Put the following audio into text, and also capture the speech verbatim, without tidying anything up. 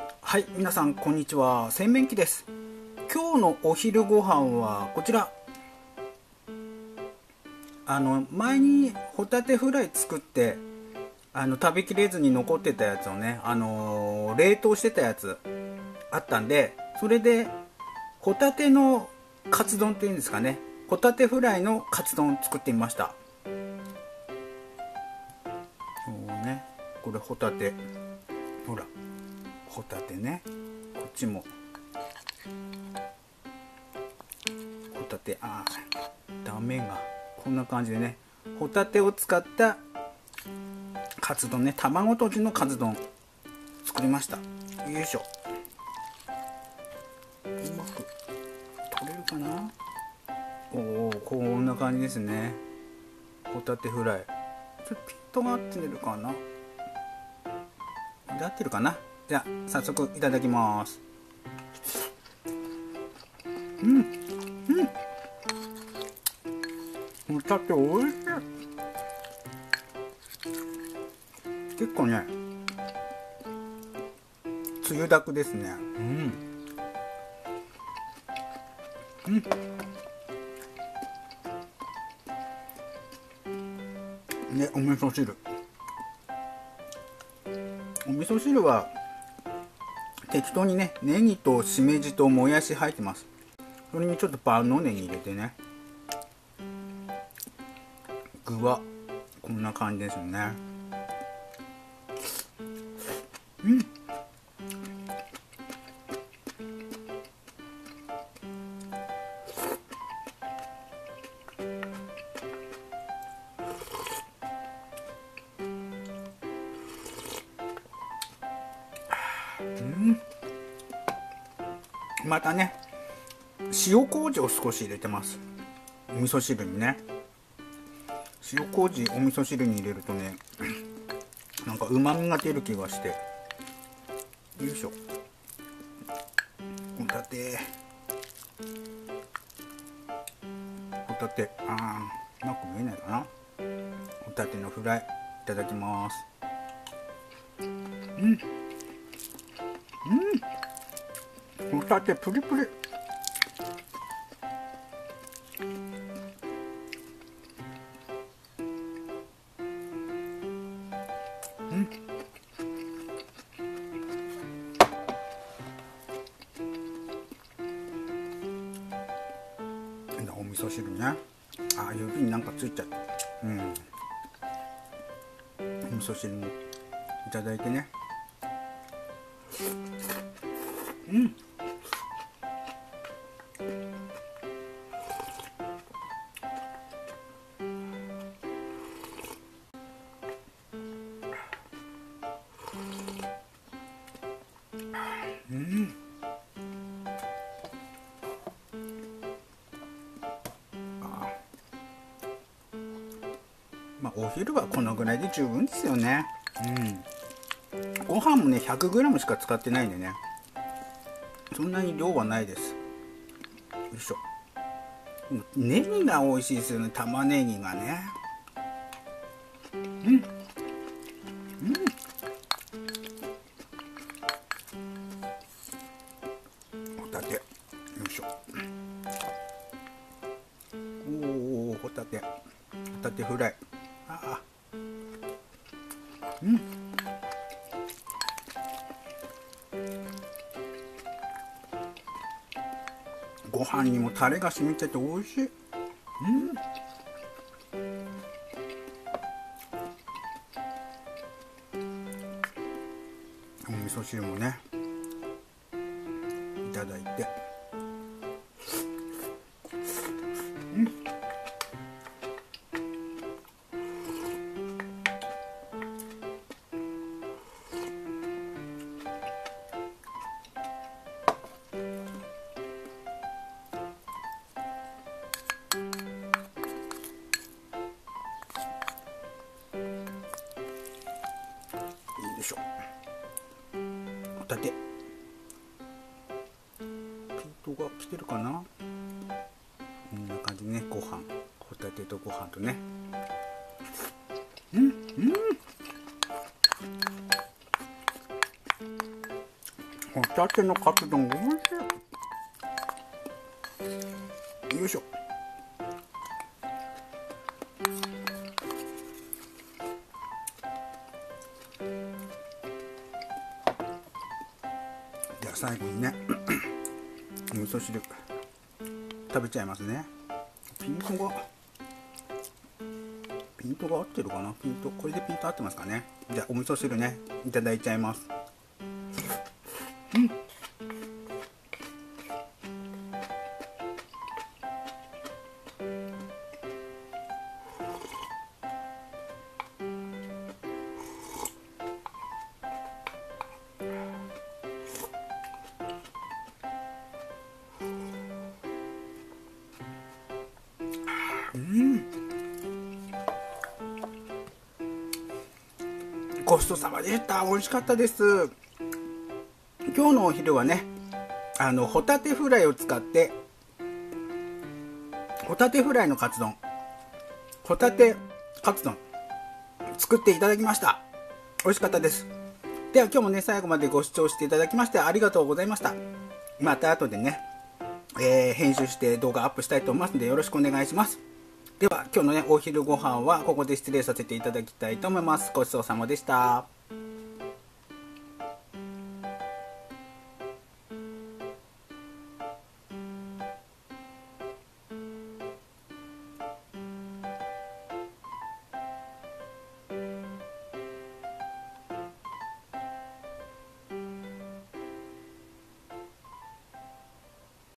はい、皆さんこんにちは。洗面器です。今日のお昼ご飯はこちら。あの前にホタテフライ作ってあの食べきれずに残ってたやつをね、あのー冷凍してたやつあったんで、それでホタテのカツ丼っていうんですかね、ホタテフライのカツ丼作ってみました。そうね、これホタテ、ほらホタテね、こっちもホタテ、あーダメがこんな感じでね、ホタテを使ったカツ丼ね、卵とじのカツ丼作りました。よいしょ、うまく取れるかな。おお、こんな感じですね。ホタテフライ、ちょっとピットが合ってるかな、合ってるかな。じゃあ早速いただきます。うんうん、ホタテおいしい。結構ね、つゆだくですね。うんうんね、お味噌汁お味噌汁は適当にね、ネギとしめじともやし入ってます。それにちょっと万能ネギ入れてね、具はこんな感じですね。うんまたね、塩麹を少し入れてます。お味噌汁にね、塩麹お味噌汁に入れるとね、なんかうまみが出る気がして。よいしょ、ホタテホタテ、あーうまく見えないかな。ホタテのフライいただきます。うんうん、ホタテプリプリ。お味噌汁ね、あ、指になんかついちゃった。うん、お味噌汁もいただいてね。うんうんまあお昼はこのぐらいで十分ですよね。うん、ご飯もね ひゃくグラム しか使ってないんでね、そんなに量はないです。よいしょ、ネギが美味しいですよね、玉ねぎがね。うんホタテ、よいしょ、おお、ホタテホタテフライ、ああ、うんご飯にもタレが染みてて美味しい。うんお味噌汁もねいただいて、うんよいしょ、ホタテピートが来てるかな。こんな感じね、ご飯、ホタテとご飯とね、うんうんホタテのカツ丼おいしい。よいしょ。じゃあ最後にねお味噌汁食べちゃいますね。ピントがピントが合ってるかな。ピントこれでピント合ってますかね。じゃあお味噌汁ねいただいちゃいます。うん。うん、ごちそうさまでした。美味しかったです。今日のお昼はね、あのホタテフライを使ってホタテフライのカツ丼、ホタテカツ丼作っていただきました。美味しかったです。では今日もね最後までご視聴していただきましてありがとうございました。また後でね、えー、編集して動画アップしたいと思いますのでよろしくお願いします。では今日のねお昼ご飯はここで失礼させていただきたいと思います。ごちそうさまでした。